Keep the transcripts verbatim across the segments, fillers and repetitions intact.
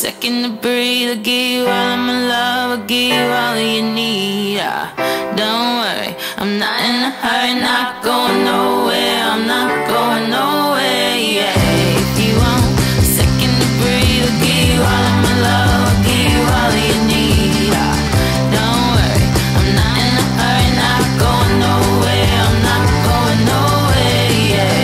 second to breathe. I give you all of my love, I give you all that you need. Ah, don't worry, I'm not in a hurry, not going nowhere, I'm not going nowhere, yeah. If you want a second to breathe, I give you all of my love, I give you all that you need. Ah, don't worry, I'm not in a hurry, not going nowhere, I'm not going nowhere, yeah.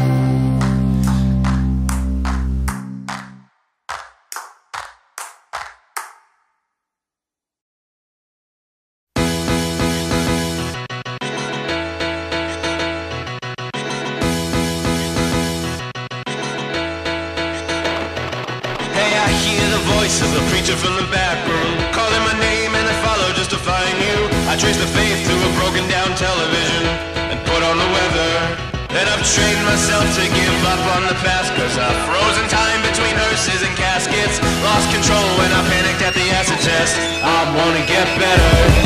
Of the preacher from the back room, calling my name and I follow just to find you. I trace the faith through a broken down television and put on the weather. Then I've trained myself to give up on the past, cause I've frozen time between hearses and caskets. Lost control when I panicked at the acid test. I wanna get better.